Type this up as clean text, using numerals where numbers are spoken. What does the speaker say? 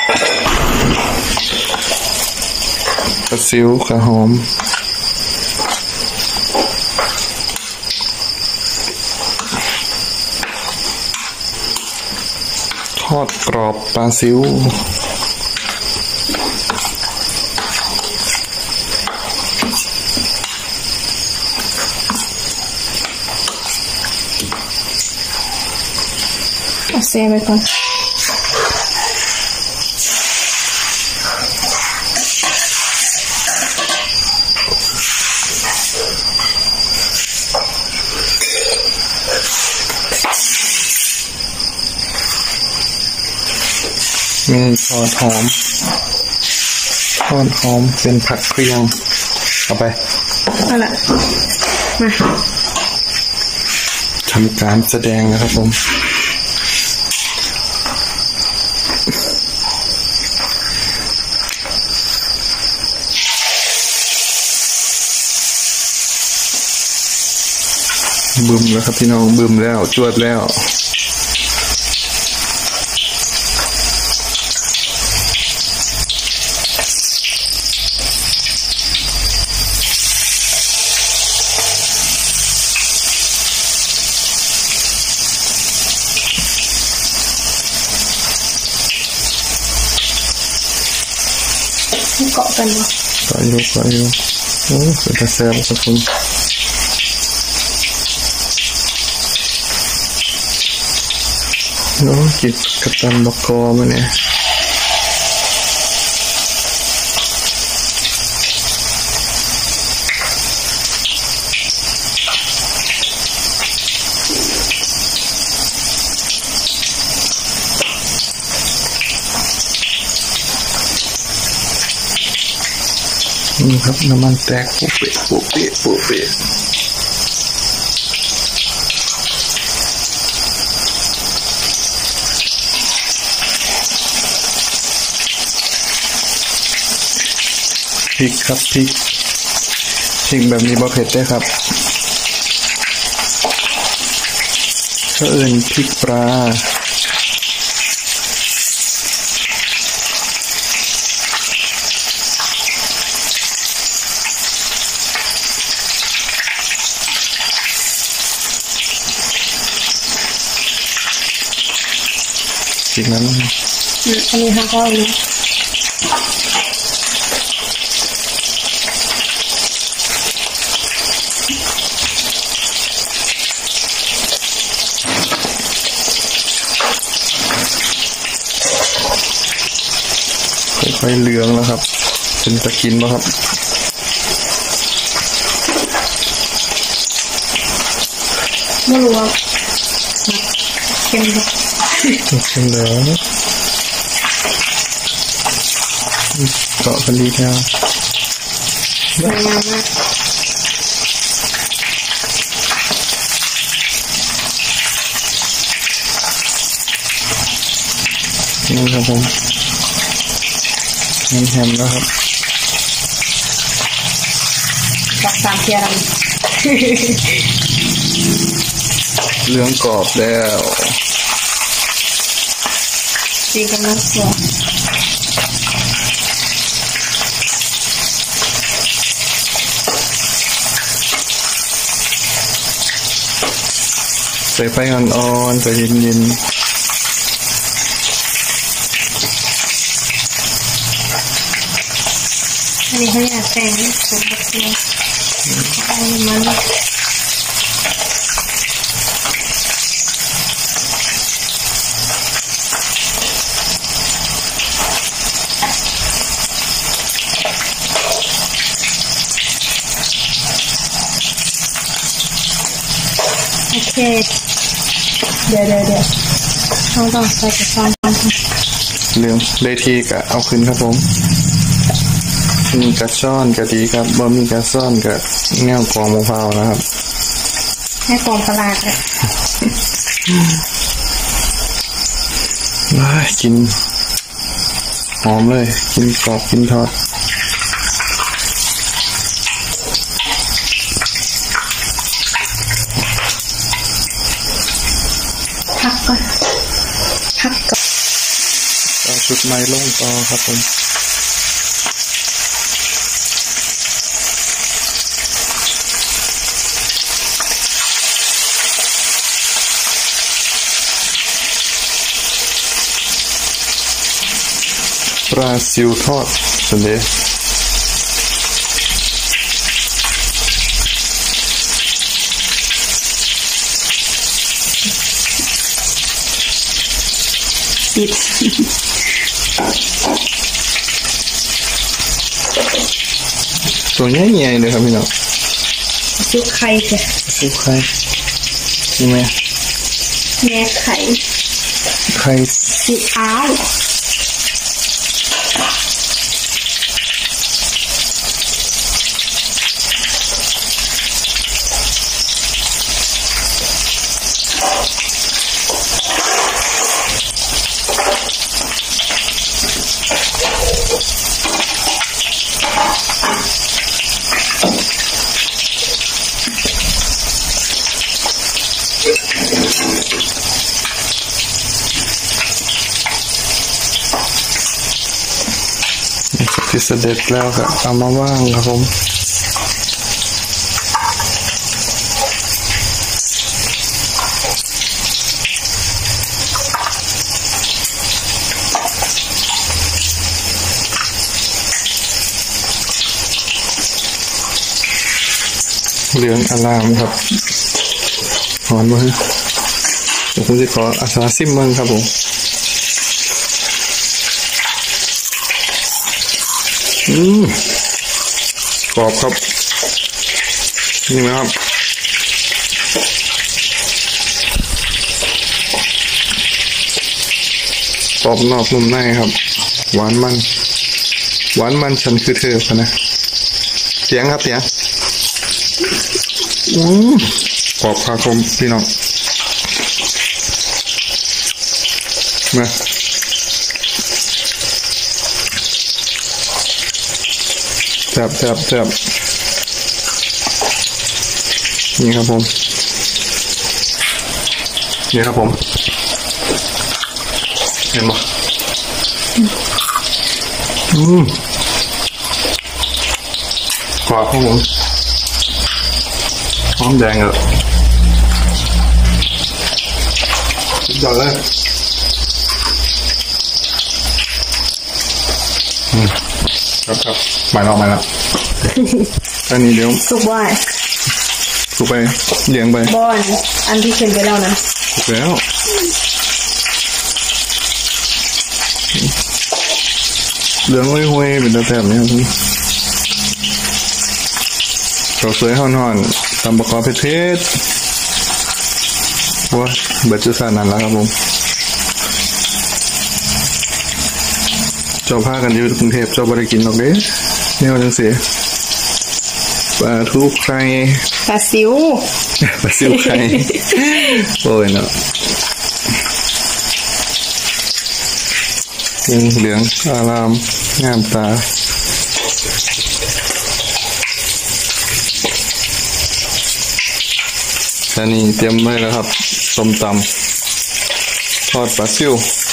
กระซิวกระหอมทอดกรอบปลาซิวเอาเซไปก่อนมีทอดหอมเป็นผักเครื่องเอาไปเอาละมาทำการแสดงนะครับผมบึมแล้วครับพี่น้องบึมแล้วจวดแล้วเกาะกันเนาะเกาะอยู่โอ้เป็นตาแซ่บครับผมโอ้กินกระตันบักกอมาเนี่ยนี่ครับน้ำมันแตกปุ๊บเป๊ะปุ๊บเป๊ะปุ๊บเป๊ะพริกครับพริกแบบนี้บ่เผ็ดได้ครับก็เอิ้นพริกปลาพริกนั้นอันนี้ค่ะก็เลยค่อยๆเหลืองแล้วครับเป็นตะกินแล้วครับไม่รู้ว่าเค็มเลยเกาะกันดีแล้วสวยงามมากนี่ครับผมแฮมแล้วครับดอกสามเทียร์เหลืองกรอบแล้วดีกันนะสวยใส่ไฟอ่อนๆใจเย็นๆอันนี้เขาอยากแต่งสมบูรณ์เอามันโอเคเดี๋ยวเราต้องใส่กระชอนเรื่องเลทีกะเอาขึ้นครับผมมีกระช่อนกะดีครับบ่มีกระซ่อนกะแนวกองมะพร้าวนะครับให้กองปลาเลยกินหอมเลยกินกรอบกินทอดพักก่อนชุดไม้ลงต่อครับผมปลาซิวทอดสันเดย์ปิดตัวใหญ่ๆเลยครับพี่น้องซุปไข่จ้ะซุปไข่นี่ไหมแม่ไข่สีขาวที่เสด็จแล้วครับเอามาว่างครับผมเหลืองอลามครับหอมมั้ยเดี๋ยวผมจะขออาสาซิมเมืองครับผมกรอบครับนี่ไหมครับกรอบนอกนุ่มในครับหวานมันฉันคือเธอนะเสียงครับเสียงกรอบคาคมพี่น้องมาแซ่บนี่ครับผมเห็นปะกรอบครับผมหอมแดงเลยสุดยอดเลยครับหมายออกมาแล้วอันนี้เดี๋ยวสุกบ่อยสุกไปเลี้ยงไปบอนอันที่เค็มไปแล้วนะสุกแล้วเหลืองห้วยๆเป็นแถบนี้ครับเราสวยห่อนๆตำประกอบเผ็ดๆว่าเบิดจุสานั่นแล้วครับผมเจ้าพากันอยู่กรุงเทพเจ้าบริกินหรอกเด้เนี่ยวันจังเสียปลาทูไข่ปลาซิวไข่โอ้ยเนาะยังเหลืองอารามงามตาอันนี้เตรียมไว้แล้วครับส้มตำทอดปลาซิว